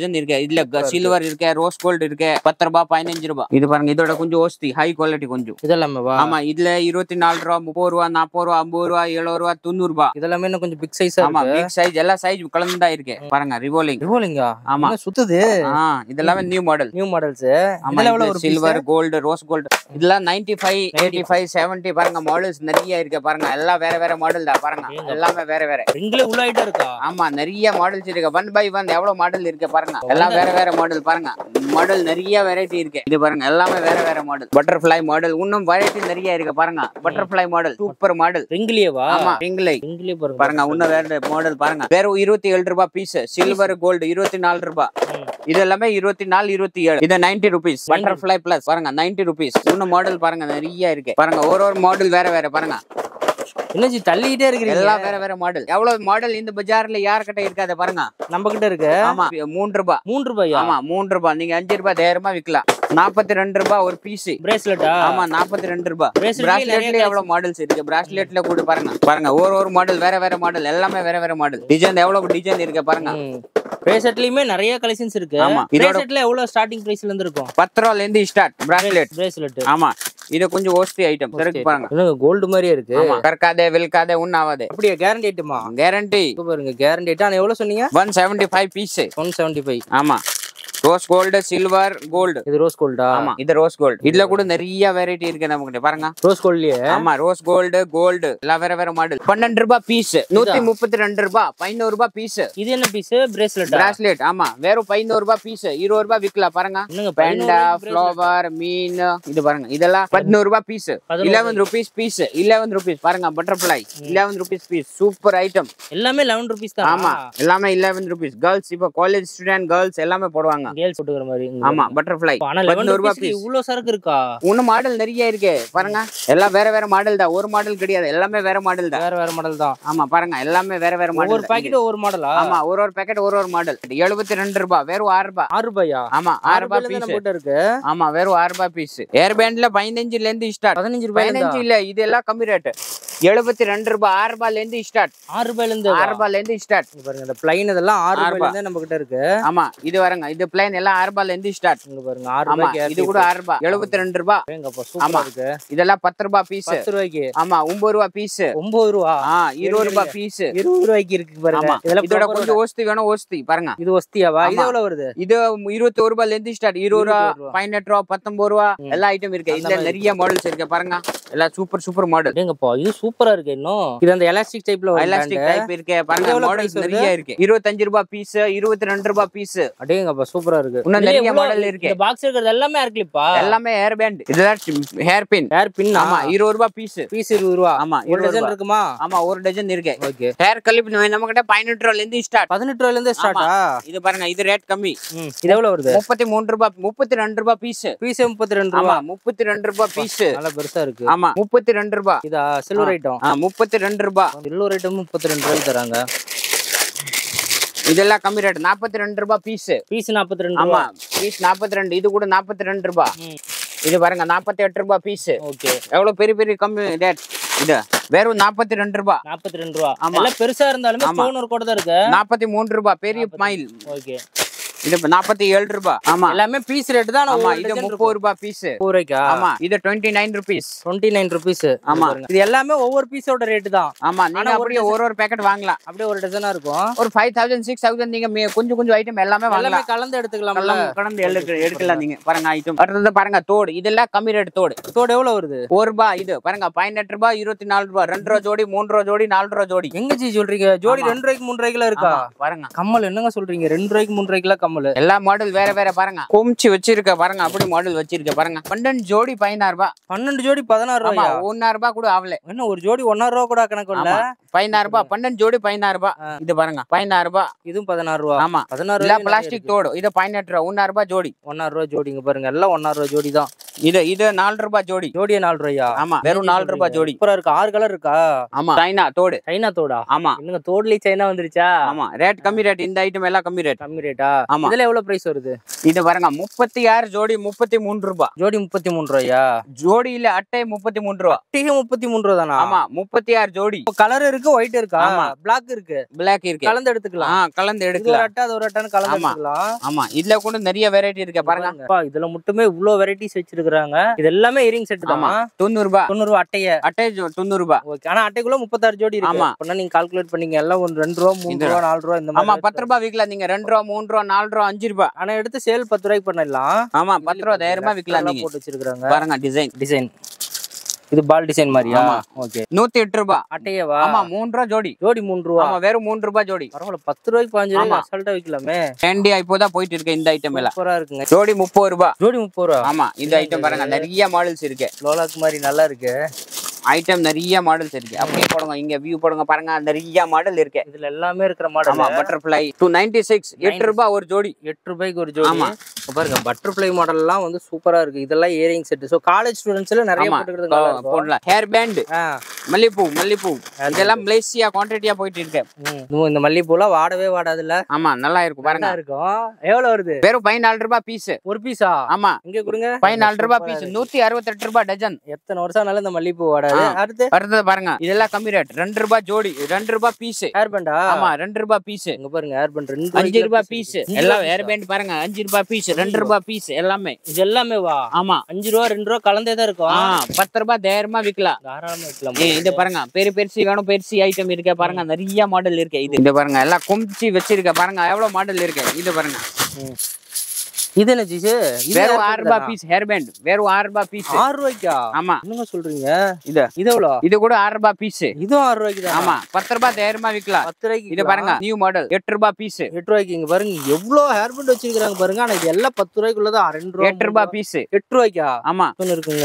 இதுல சில்வர் இருக்கு, ரோஸ் கோல்டு இருக்கு, பத்து ரூபாய் பதினஞ்சு ரூபாய். இது பாருங்க, இதோட கொஞ்சம் ஓஸ்தி ஹை குவாலிட்டி கொஞ்சம் இதெல்லாமே வா. ஆமா, இதுல இருபத்தி நாலு ரூபா, முப்பது ரூபா, நாற்பது ரூபா, ஐம்பது ரூபா, எழுபது ரூபா, தொண்ணூறு ரூபாய். இதெல்லாமே இன்னும் கொஞ்சம் பிக் சைஸா ஆமா, பிக் சைஸ் எல்லா சைஸ் கலந்துதா இருக்கு பாருங்க. ரிவோலிங் ரிவோலிங்கா? ஆமா, சுத்துது. இதெல்லாமே நியூ மாடல். New models. ஆமா, சில்வர் கோல்டு, ரோஸ் கோல்டு, இதெல்லாம் ninety five, eighty five, seventy பாருங்க. மாடல்ஸ் நிறைய இருக்கு பாருங்க. எல்லாம் வேற வேற மாடல் தான் பாருங்க. எல்லாமே வேற வேற. ரிங்ல உள்ள ஐட்டம் இருக்கா? ஆமா, நிறைய மாடல்ஸ் இருக்கு. ஒன் பை ஒன் எவ்வளவு மாடல் இருக்கு பாருங்க. எல்லாம் வேற வேற மாடல் பாருங்க. மாடல் நிறைய வெரைட்டி இருக்கு. இது பாருங்க, எல்லாமே வேற வேற மாடல். பட்டர்ஃப்ளை மாடல் இன்னும் வெரைட்டி நிறைய இருக்கு பாருங்க. Butterfly model super model. ரிங்லியேவா? ஆமா, ரிங்லை. ரிங்லியே பாருங்க. பாருங்க, இன்னும் வேற மாடல் பாருங்க. வேற இருபத்தி ஏழு ரூபாய் பீஸ். சில்வர் கோல்டு இருபத்தி நாலு ரூபாய். இது எல்லாமே இருபத்தி நாலு, இருபத்தி ஏழு. இது நைன்டி ருபீஸ். பட்டர்ஃப்ளை பிளஸ் பாருங்க, நைன்டி ருபீஸ். இன்னும் மாடல் பாருங்க நிறைய இருக்கு பாருங்க. ஒரு ஒரு மாடல் வேற வேற பாருங்க. என்னஜி தள்ளிட்டே இருக்கு. எல்லாம் வேற வேற மாடல். எவ்வளவு மாடல் இந்த பஜார்ல யார்கிட்ட இருக்காது பாருங்க. நம்ம கிட்ட இருக்கு. ஆமா, மூன்று ரூபாய். மூன்று ரூபாயா? ஆமா, மூன்று ரூபாய். நீங்க அஞ்சு ரூபாய் தைரியமா விக்கலாம். நாற்பத்தி ரெண்டு ரூபாய் ஒரு பீஸ். பிரேஸ்லெட்டா? ஆமா, நாற்பத்தி ரெண்டு ரூபாய். பிரேஸ்லெட்ல எவ்வளவு மாடல்ஸ் இருக்கு. பிரேஸ்லெட்ல கூட பாருங்க. பாருங்க, ஒரு ஒரு மாடல் வேற வேற மாடல். எல்லாமே வேற வேற மாடல். டிசைன் எவ்வளவு டிசைன் இருக்கு பாருங்க. பிரேஸ்லெட்லயுமே நிறைய கலெக்ஷன்ஸ் இருக்கு. ஆமா, பிரேஸ்லெட்ல எவ்வளவு ஸ்டார்டிங் பிரைஸ்ல இருந்து இருக்கும்? பத்து ரூபாயில இருந்து ஸ்டார்ட் பிரேஸ்லெட். பிரேஸ்லெட். ஆமா, இது கொஞ்சம் ஓஸ்டி ஐட்டம். இருக்கு பாருங்க. இது கோல்ட் மாதிரியே இருக்கு. ஆமா, கர்க்காதே வில்காதே உன்னாவாதே. அப்படியே கேரண்டி ஐட்டமா? கேரண்டி. பாருங்க, கேரண்டி ஐட்டம். எவ்வளவு சொன்னீங்க? One seventy five piece. One seventy five. ஆமா, ரோஸ் கோல்டு, சில்வர் கோல்டு. இது ரோஸ் கோல்டா? ஆமா, இது ரோஸ் கோல்டு. இதுல கூட நிறைய வெரைட்டி இருக்கு நம்ம கிட்ட பாருங்க. ரோஸ் கோல்ட்லயே? ஆமா, ரோஸ் கோல்டு, கோல்டு எல்லாம் வேற வேற மாடல். பன்னெண்டு ரூபாய் பீஸ். நூத்தி முப்பத்தி ரெண்டு ரூபாய். பதினோரு ரூபாய் பீஸ். இது என்ன பீஸ்? பிரேஸ்லெட். பிரேஸ்லெட். ஆமா, வெறும் பதினோரு ரூபாய் பீஸ். இருபது ரூபாய் விக்கலாம் பாருங்க. பேண்டா, ஃப்ளவர், மீன். இது பாருங்க, இதெல்லாம் பதினோரு ரூபாய் piece. eleven rupees piece. eleven rupees பாருங்க. Butterfly eleven rupees piece. Super item. எல்லாமே eleven rupees தான். ஆமா, எல்லாமே eleven rupees. கேர்ள்ஸ் இப்ப காலேஜ் ஸ்டூடண்ட் கேர்ள்ஸ் எல்லாமே போடுவாங்க. கேர்ள்ஸ் போட்டுக்கிற மாதிரி. ஆமா, பட்டர்ஃப்ளை பதினோரு ரூபாய் பீஸ். இவ்வளவு சரக்கு இருக்கா? இன்னும் மாடல் நிறைய இருக்கு பாருங்க. எல்லாம் வேற வேற மாடல் தான். ஒரு மாடல் கிடையாது. எல்லாமே வேற மாடல் தான். வேற வேற மாடல் தான். ஆமா, பாருங்க, எல்லாமே வேற வேற மாடல். ஒரு பாக்கெட் ஒரு மாடலா? ஆமா, ஒரு ஒரு பாக்கெட் ஒரு ஒரு மாடல். எழுபத்தி ரெண்டு ரூபாய். வெறும் ஆறு ரூபாய். ஆறு ரூபாயா? ஆமா, ஆறு ரூபாய் பீஸ் இருக்கு. ஆமா, வெறும் ஆறு ரூபாய் பீஸ். ஏர் பேண்ட்ல பதினஞ்சுல இருந்து ஸ்டார்ட். பதினஞ்சு ரூபாய். பதினஞ்சு இல்ல, இது எல்லாம் கம்மி ரேட். எழுபத்தி ரெண்டு ரூபாய். ஆறு ரூபாயில இருந்து ஸ்டார்ட். ஆறு ரூபாயில இருந்து ஆறு ரூபாயில இருந்து ஸ்டார்ட். பாருங்க, இந்த பிளைன் இதெல்லாம் ஆறு ரூபாயில இருந்து நம்ம கிட்ட இருக்கு. ஆமா, இது வரங்க. இது பிளைன் எல்லாம் ஆறு ரூபாயில இருந்து ஸ்டார்ட். இங்க பாருங்க, ஆறு ரூபாய்க்கு. இது கூட ஆறு ரூபாய். எழுபத்தி ரெண்டு ரூபாய். எங்கப்பா சூப்பரா இருக்கு. இதெல்லாம் பத்து ரூபாய் பீஸ். பத்து ரூபாய்க்கு. ஆமா, ஒன்பது ரூபாய் பீஸ். ஒன்பது ரூபா. ஆ, இருபது ரூபாய் பீஸ். இருபது ரூபாய்க்கு இருக்கு பாருங்க. இதோட கொஞ்சம் ஓஸ்தி வேணும். ஓஸ்தி பாருங்க. இது ஒஸ்தியாவா? இது எவ்வளவு வருது? இது இருபத்தி ஒரு ரூபாயில இருந்து ஸ்டார்ட். இருபது ரூபாய், பதினெட்டு ரூபாய், பத்தொன்பது ரூபாய் எல்லா ஐட்டம் இருக்கு. இதுல நிறைய மாடல்ஸ் இருக்கு பாருங்க. எல்லாம் சூப்பர் சூப்பர் மாடல். எங்கப்பா இது சூப்பரா இருக்கு. இன்னும் இது அந்த எலாஸ்டிக் டைப்ல வரும். எலாஸ்டிக் டைப் இருக்கு பாருங்க. மாடல்ஸ் நிறைய இருக்கு. இருபத்தஞ்சு ரூபாய் பீஸ், இருபத்தி ரெண்டு ரூபாய் பீஸ். அடேங்கப்பா சூப்பரா இருக்கு. இன்னும் நிறைய மாடல் இருக்கு. இந்த பாக்ஸ் இருக்குது எல்லாமே ஹேர் கிளிப்பா? எல்லாமே ஹேர் பேண்ட். இதெல்லாம் ஹேர் பின். Hair pin. ஆமா, இருபது ரூபாய் பீஸ். பீஸ் இருபது ரூபாய். ஆமா, ஒரு டஜன் இருக்குமா? ஆமா, ஒரு டஜன் இருக்கு. ஓகே. ஹேர் கிளிப் நம்ம கிட்ட பதினெட்டு ரூபாயில இருந்து ஸ்டார்ட். பதினெட்டு ரூபாயில இருந்து ஸ்டார்ட்டா? இது பாருங்க, இது ரேட் கம்மி. இது எவ்வளவு வருது? முப்பத்தி மூன்று ரூபாய். முப்பத்தி ரெண்டு ரூபாய் பீஸ். பீஸ் முப்பத்தி ரெண்டு ரூபாய். ஆமா, முப்பத்தி ரெண்டு ரூபாய் பீஸ். நல்ல பெருசா இருக்கு. ஆமா, முப்பத்தி ரெண்டு ரூபாய். இதா சில்வர் ஐட்டம்? ஆ, முப்பத்தி ரெண்டு ரூபாய். சில்வர் ஐட்டம் முப்பத்தி ரெண்டு ரூபாய் தராங்க. இதெல்லாம் கம்மி ரேட். நாற்பத்தி ரெண்டு ரூபாய் பீஸ். பீஸ் நாற்பத்தி ரெண்டு. ஆமா, பீஸ் நாற்பத்தி ரெண்டு. இது கூட நாற்பத்தி ரெண்டு ரூபாய். இது பாருங்க, நாற்பத்தி எட்டு ரூபாய் பீஸ். ஓகே. எவ்வளவு பெரிய பெரிய கம்மி ரேட். இது வெறும் நாற்பத்தி ரெண்டு ரூபாய். நாற்பத்தி ரெண்டு ரூபாய். எல்லாம் பெருசா இருந்தாலுமே ஸ்டோன் ஒரு கூட தான் இருக்கு. நாற்பத்தி மூன்று ரூபாய் பெரிய மைல். ஓகே. இது நாற்பத்தி ஏழு ரூபாய். ஆமா, எல்லாமே பீஸ் ரேட் தான். ஆமா, இது முப்பது ரூபாய் பீஸ். ரூபாய்க்கா? ஆமா, இது இருபத்தி ஒன்பது ரூபீஸ். இருபத்தி ஒன்பது ரூபீஸ். ஆமா, இது எல்லாமே ஒவ்வொரு பீஸோட ரேட் தான். ஆமா, நீங்க அப்படியே ஒரு ஒரு பேக்கெட் வாங்கலாம். அப்படியே ஒரு டஜனா இருக்கும். ஒரு ஐந்து ஆயிரம் six thousand நீங்க கொஞ்சம் கொஞ்சம் ஐட்டம் எல்லாமே வாங்கலாம். எல்லாமே கலந்து எடுத்துக்கலாம். எல்லாம் கலந்து எடுக்கலாம் நீங்க. பாருங்க ஐட்டம். அடுத்து பாருங்க தோடு. இதெல்லாம் கம்மி ரேட் தோடு. தோடு எவ்வளவு வருது? ஒரு ரூபாய். இது பாருங்க, பதினெட்டு ரூபாய், இருபத்தி நாலு ரூபாய், ரெண்டு ரூபாய் ஜோடி, மூன்று ரூபாய் ஜோடி, நாலு ரூபாய் ஜோடி. எங்க ஜி சொல்றீங்க? ஜோடி ரெண்டு ரூபாய்க்கு மூணு ரூபாய்க்குல இருக்கா? பாருங்க கம்மல் என்னங்க சொல்றீங்க? ரெண்டு ரூபாய்க்கு மூணு ரூபாய்க்குல கம்மல். எல்லா மாடல் வேற வேற பாருங்க. குமிச்சு வச்சிருக்க பாருங்க. அப்படி மாடல் வச்சிருக்க பாருங்க. பன்னெண்டு ஜோடி பதினாறு ரூபாய். பன்னெண்டு ஜோடி பதினாறு ரூபாய். ஒன்னாறு ரூபாய் கூட ஆகல. என்ன ஒரு ஜோடி ஒன்னாறு ரூபாய் கூட கணக்கு இல்ல. பதினாறு ரூபாய். பன்னெண்டு ஜோடி பதினாறு ரூபாய். இது பாருங்க, பதினாறு ரூபாய். இதுவும் பதினாறு ரூபாய். ஆமா, பதினாறு ரூபாய். பிளாஸ்டிக் தோடு. இது பதினெட்டு ரூபாய். ஒன்னாறு ரூபாய் ஜோடி. ஒன்னாறு ரூபாய் ஜோடிங்க பாருங்க. எல்லாம் ஒன்னாறு ரூபாய் ஜோடி தான். இது இது நாலு ரூபாய் ஜோடி. ஜோடியே நாலு ரூபாயா? ஆமா, வெறும் நாலு ரூபாய் ஜோடி. சூப்பரா இருக்கு. ஆறு கலர் இருக்கா? ஆமா, சைனா தோடு. சைனா தோடா? ஆமா. இன்னும் தோடுலயே சைனா வந்துருச்சா? ஆமா, ரேட் கம்மி ரேட். இந்த ஐட்டம் எல்லாம் கம்மி ரேட். கம்மி ரேட்டா? ஆமா. இதுல எவ்வளவு பிரைஸ் வருது? இது பாருங்க முப்பத்தி ஆறு ஜோடி முப்பத்தி மூணு ரூபாய். ஜோடி முப்பத்தி மூணு ரூபாயா? ஜோடியில அட்டை முப்பத்தி மூணு ரூபாய். அட்டையும் முப்பத்தி மூணு ரூபா தானா? ஆமா, முப்பத்தி ஆறு ஜோடி. கலர் இருக்கு, ஒயிட் இருக்கா? ஆமா, பிளாக் இருக்கு, பிளாக் இருக்கு. கலந்து எடுத்துக்கலாம். ஆ, கலந்து இது ஒரு எடுக்கலாம். அட்டை அது ஒரு அட்டைன்னு கலந்து எடுத்துக்கலாம். ஆமா, இதுல கூட நிறைய வெரைட்டி இருக்கு பாருங்க. அப்பா, இதுல மட்டுமே இவ்ளோ வெரைட்டிஸ் வச்சிருக்காங்க. இது எல்லாமே இயரிங் செட் தான். தொண்ணூறு ரூபாய். தொண்ணூறு ரூபாய் அட்டைய. அட்டை தொண்ணூறு ரூபாய். ஓகே. ஆனா அட்டைக்குள்ள முப்பத்தாறு ஜோடி இருக்கு. ஆமா. அப்பனா நீங்க கால்குலேட் பண்ணீங்க எல்லாம் ஒரு ரெண்டு ரூபா மூணு ரூபா நாலு ரூபா இந்த மாதிரி. ஆமா, பத்து ரூபாய் விக்கலாம் நீங்க. ரெண்டு ரூபா மூணு ரூபா நாலு ரூபா அஞ்சு ரூபாய். ஆனா எடுத்து சேல் பத்து ரூபாய்க்கு பண்ணிடலாம். ஆமா, பத்து ரூபா தைரியமா விக்கலாம் நீங்க. போட்டு வச்சிருக்காங்க பாருங்க டிசைன். டிசைன் இது பால் டிசைன் மாதிரியா? ஓகே. நூத்தி எட்டு ரூபாய் அட்டையவா? ஆமா, மூணு ரூபா ஜோடி. ஜோடி மூணு ரூபா. ஆமா, வெறும் மூணு ரூபாய் ஜோடி. பரவாயில்ல, பத்து ரூபாய்க்கு பதினஞ்சு ரூபாய்க்கு அசால்ட்டா விக்கலாமே. ட்ரெண்டியா இப்போதான் போயிட்டு இருக்கு இந்த ஐட்டம் எல்லாம். சூப்பரா இருக்குங்க. ஜோடி முப்பது ரூபாய். ஜோடி முப்பது ரூபா. ஆமா, இந்த ஐட்டம் பாருங்க நிறைய மாடல்ஸ் இருக்கு. லோலாக் மாதிரி நல்லா இருக்கு. ஐட்டம் நிறைய மாடல்ஸ் இருக்கு. அப்படியே போடுங்க, இங்க வியூ போடுங்க பாருங்க, நிறைய மாடல் இருக்கு. இதுல எல்லாமே இருக்கிற மாடல். ஆமா, பட்டர்ஃப்ளை டூ நைன்டி சிக்ஸ் எட்டு ரூபாய் ஒரு ஜோடி. எட்டு ரூபாய்க்கு ஒரு ஜோடி. ஆமா, பாருங்க பட்டர்ஃப்ளை மாடல் எல்லாம் வந்து சூப்பரா இருக்கு. இதெல்லாம் இயரிங் செட். சோ காலேஜ் ஸ்டூடண்ட்ஸ்ல நிறைய போட்டுக்கிறது போடலாம். ஹேர் பேண்ட், மல்லிப்பூ மல்லிப்பூ இதெல்லாம் மலேசியா குவான்டிட்டியா போயிட்டு இருக்கு. இந்த மல்லிப்பூலாம் வாடவே வாடாதுல்ல? ஆமா, நல்லா இருக்கும் பாருங்க. இருக்கும். எவ்வளவு வருது? வெறும் பதினாலு ரூபாய் பீஸ். ஒரு பீஸா? ஆமா, இங்க கொடுங்க. பதினாலு ரூபாய் பீஸ். நூத்தி அறுபத்தி எட்டு ரூபாய் டஜன். எத்தனை வருஷம் ஆனாலும் இந்த மல்லிப்பூ வாடாது. அடுத்து அடுத்தது பாருங்க, இதெல்லாம் கம்மி ரேட். ரெண்டு ரூபாய் ஜோடி, ரெண்டு ரூபாய் பீஸ். ஹேர் பேண்டா? ஆமா, ரெண்டு ரூபாய் பீஸ். இங்க பாருங்க ஹேர் பேண்ட் ரெண்டு அஞ்சு ரூபாய் பீஸ். எல்லாம் ஹேர் பேண்ட் பாருங்க, அஞ்சு ரூபாய் பீஸ், ரெண்டு ரூபாய் பீஸ் எல்லாமே. இது எல்லாமே வா? ஆமா, அஞ்சு ரூபா ரெண்டு ரூபா கலந்தே தான் இருக்கும். பத்து ரூபாய் தைரியமா விக்கலாம். தாராளமா விக்கலாம். இது பாருங்க, பெரிய பெருசி வேணும், பெருசி ஐட்டம் இருக்கு பாருங்க, நிறைய மாடல் இருக்கு. இது இந்த பாருங்க, எல்லாம் குமிச்சு வச்சிருக்க பாருங்க, எவ்வளவு மாடல் இருக்கு. இது பாருங்க, இது என்ன ஜீஸ்? வெறும் ஆறு ரூபாய் பீஸ் ஹேர் பேண்ட். வெறும் ஆறு ரூபாய் பீஸ். ஆறு ரூபாய்க்கா? ஆமா. என்னங்க சொல்றீங்க? இது இது எவ்வளவு? இது கூட ஆறு ரூபாய் பீஸ். இதுவும் ஆறு ரூபாய்க்கு தான். ஆமா, பத்து ரூபாய் தைரியமா விக்கலாம். பத்து ரூபாய்க்கு. இது பாருங்க, நியூ மாடல் எட்டு ரூபாய் பீஸ். எட்டு ரூபாய்க்கு. இங்க பாருங்க எவ்வளவு ஹேர் பேண்ட் வச்சிருக்காங்க பாருங்க. ஆனா இது எல்லாம் பத்து ரூபாய்க்குள்ளதான். ரெண்டு ரூபாய் எட்டு ரூபாய் பீஸ். எட்டு ரூபாய்க்கா? ஆமா, இருக்குங்க.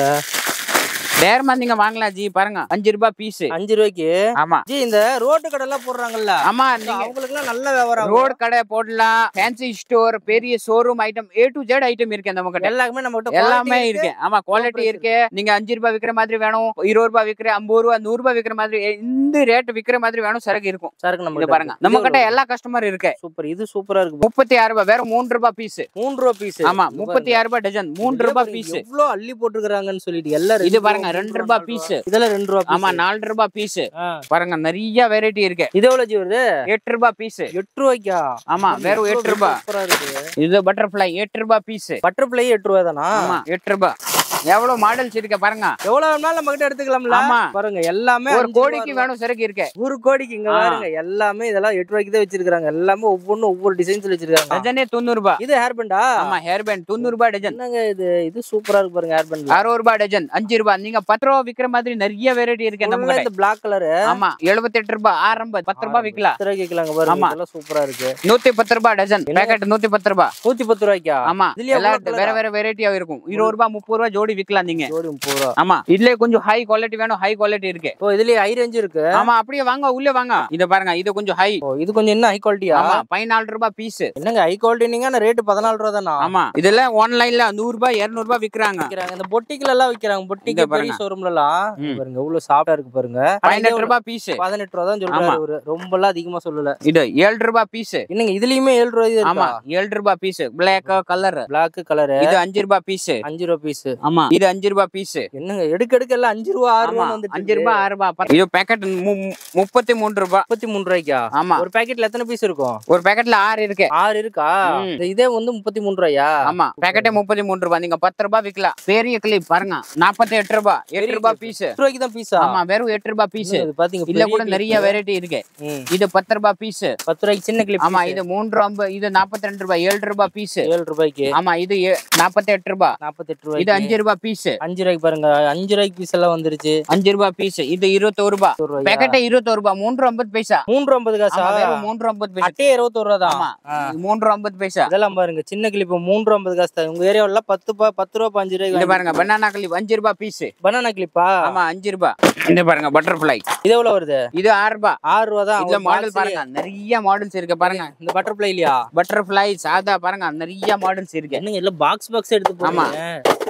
தைரியமா நீங்க வாங்கலாம் ஜி. பாருங்க, அஞ்சு ரூபாய் பீஸ். அஞ்சு ரூபாய்க்கு. ஆமா ஜி, இந்த ரோட்டு கடை எல்லாம் போடுறாங்கல்ல? ஆமா, அவங்களுக்கு எல்லாம் நல்ல வியாபாரம். ரோடு கடை போடலாம், ஃபேன்சி ஸ்டோர், பெரிய showroom item, A to Z item இருக்கு நம்ம கிட்ட. எல்லாமே நம்ம கிட்ட எல்லாமே இருக்கு. ஆமா, குவாலிட்டி இருக்கு. நீங்க அஞ்சு ரூபாய் விக்கிற மாதிரி வேணும், இருபது ரூபாய் விக்கிற, ஐம்பது ரூபாய் நூறு ரூபாய் விக்கிற மாதிரி, இந்த ரேட் விக்கிற மாதிரி வேணும், சரக்கு இருக்கும். சரக்கு நம்ம பாருங்க, நம்ம கிட்ட எல்லா கஸ்டமர் இருக்கு. சூப்பர். இது சூப்பரா இருக்கு. முப்பத்தி ஆறு ரூபாய். வேற மூணு ரூபாய் பீஸ். மூணு ரூபாய் பீஸ். ஆமா, முப்பத்தி ஆறு ரூபாய் டஜன். மூணு ரூபாய் பீஸ். எவ்வளவு அள்ளி போட்டுருக்காங்கன்னு சொல்லிட்டு எல்லாரும். இது பாருங்க, ரெண்டு ரூபாய் பீஸ். இதெல்லாம் ரெண்டு ரூபாய். ஆமா, நாலு ரூபாய் பீஸ். பாருங்க, நிறைய வெரைட்டி இருக்கு. இது எவ்வளவு ஜி வருது? எட்டு ரூபாய் பீஸ். எட்டு ரூபாய்க்கா? ஆமா, வெறும் எட்டு ரூபாய். சூப்பரா இருக்கு. இது பட்டர்ஃப்ளை எட்டு ரூபாய் பீஸ். பட்டர்ஃப்ளை எட்டு ரூபாய் தானா? ஆமா, எட்டு ரூபாய். எவ்வளவு மாடல்ஸ் இருக்கு பாருங்க. எவ்வளவு வேணாலும் நம்ம கிட்ட எடுத்துக்கலாம்ல. ஆமா, பாருங்க எல்லாமே ஒரு கோடிக்கு வேணும் சரக்கு இருக்கு. ஒரு கோடிக்கு. இங்க பாருங்க எல்லாமே இதெல்லாம் எட்டு ரூபாய்க்கு தான் வச்சிருக்காங்க. எல்லாமே ஒவ்வொன்றும் ஒவ்வொரு டிசைன்ஸ்ல வச்சிருக்காங்க. டஜனே தொண்ணூறு ரூபாய். இது ஹேர் பேண்டா? ஆமா, ஹேர் பேண்ட் தொண்ணூறு ரூபாய் டஜன். என்னங்க இது? இது சூப்பரா இருக்கு பாருங்க. ஹேர் பேண்ட் அறுபது ரூபாய் டஜன். அஞ்சு ரூபாய். நீங்க பத்து ரூபாய் விக்கிற மாதிரி நிறைய வெரைட்டி இருக்கு நம்ம கிட்ட. இந்த பிளாக் கலர். ஆமா, எழுபத்தி எட்டு ரூபாய். ஆரம்பம் பத்து ரூபாய் விக்கலாம். பத்து ரூபாய்க்கு விக்கலாங்க பாருங்க. இதெல்லாம் சூப்பரா இருக்கு. நூத்தி பத்து ரூபாய் டஜன். பேக்கெட் நூத்தி பத்து ரூபாய். நூத்தி பத்து ரூபாய்க்கா? ஆமா, வேற வேற வெரைட்டியா இருக்கும். இருபது ரூபாய் முப்பது ரூபாய் ஜோடி விக்கலாம் நீங்க. ஆமா, இதுல கொஞ்சம் ஹை குவாலிட்டி வேணும், ஹை குவாலிட்டி இருக்கு. ஓ, இதுலயே ஹை ரேஞ்ச் இருக்கு. ஆமா, அப்படியே வாங்க, உள்ள வாங்க. இத பாருங்க, இது கொஞ்சம் ஹை. ஓ, இது கொஞ்சம் என்ன ஹை குவாலிட்டியா? ஆமா, பதினாலு ரூபாய் பீஸ். என்னங்க ஹை குவாலிட்டி நீங்க? ரேட் பதினாலு ரூபாய் தானா? ஆமா, இதெல்லாம் ஆன்லைன்ல நூறு ரூபாய் இருநூறு ரூபாய் விக்கிறாங்க. இந்த பொட்டிக்ல எல்லாம் விக்கிறாங்க. பொட்டிக் பெரிய ஷோரூம்ல எல்லாம் பாருங்க எவ்வளவு சாஃப்ட்டா இருக்கு பாருங்க. பதினெட்டு ரூபாய் பீஸ். பதினெட்டு ரூபாய் தான் சொல்றாரு அவரு. ரொம்ப எல்லாம் அதிகமா சொல்லல. இது ஏழு ரூபாய் பீஸ். என்னங்க இதுலயுமே ஏழு ரூபாய் இருக்கு? ஆமா, ஏழு ரூபாய் piece. Black colour. Black colour. இது அஞ்சு ரூபாய் பீஸ். அஞ்சு ரூபாய் பீஸ். ஆமா, இது அஞ்சு ரூபாய் பீஸ். என்னங்க எடுக்க எடுக்க எல்லாம் அஞ்சு ரூபாய் ஆறு ரூபாய் வந்து. அஞ்சு ரூபாய் ஆறு ரூபாய். இது பேக்கெட் முப்பத்தி மூணு ரூபாய். முப்பத்தி மூணு ரூபாய்க்கா? ஆமா. ஒரு பாக்கெட்ல எத்தனை பீஸ் இருக்கும்? ஒரு பாக்கெட்ல ஆறு இருக்கு. ஆறு இருக்கா? இதே வந்து முப்பத்தி மூணு ரூபாயா? ஆமா, பாக்கெட்டே முப்பத்தி மூணு ரூபாய். நீங்க பத்து ரூபாய் விக்கலாம். பெரிய கிளிப் பாருங்க, நாற்பத்தி எட்டு ரூபாய். எட்டு ரூபாய் பீஸ். எட்டு ரூபாய்க்கு தான் பீஸா? ஆமா, வெறும் எட்டு ரூபாய் பீஸ். பாத்தீங்க, இதுல கூட நிறைய வெரைட்டி இருக்கு. இது பத்து ரூபாய் பீஸ். பத்து ரூபாய்க்கு சின்ன கிளிப். ஆமா, இது மூணு ரூபாய். இது நாற்பத்தி ரெண்டு ரூபாய். ஏழு ரூபாய் பீஸ். ஏழு ரூபாய்க்கு. ஆமா, இது நாற்பத்தி எட்டு ரூபாய். நாற்பத்தி எட்டு ரூபாய். இது அஞ்சு ரூபாய் பீஸ். அஞ்சு ரூபாய்க்கு பாருங்க, அஞ்சு ரூபாய்க்கு பீஸ் எல்லாம் வந்துருச்சு. அஞ்சு ரூபாய் பீஸ். இது இருபத்தொரு ரூபாய். பேக்கெட்டே இருபத்தொரு ரூபாய். மூன்று ஐம்பது பைசா. மூன்று ஐம்பது காசா? மூன்று ஐம்பது பைசா. அட்டே இருபத்தொரு ரூபாய் தான். மூன்று ஐம்பது பைசா. இதெல்லாம் பாருங்க சின்ன கிளிப் மூன்று ஐம்பது காசு தான். உங்க ஏரியாவுல பத்து ரூபாய் பத்து ரூபாய் அஞ்சு ரூபாய். இது பாருங்க, பனானா கிளிப் அஞ்சு ரூபாய் பீஸ். பனானா கிளிப்பா? ஆமா, அஞ்சு ரூபாய். இந்த பாருங்க பட்டர்ஃப்ளை. இது எவ்வளவு வருது? இது ஆறு ரூபாய். ஆறு ரூபாய் தான். இதுல மாடல் பாருங்க, நிறைய மாடல்ஸ் இருக்கு பாருங்க. இந்த பட்டர்ஃப்ளை இல்லையா? பட்டர்ஃப்ளை சாதா பாருங்க, நிறைய மாடல்ஸ் இருக்கு. என்னங்க எல்லாம் பாக்ஸ் பாக்ஸ் எடுத்து போடுங்க.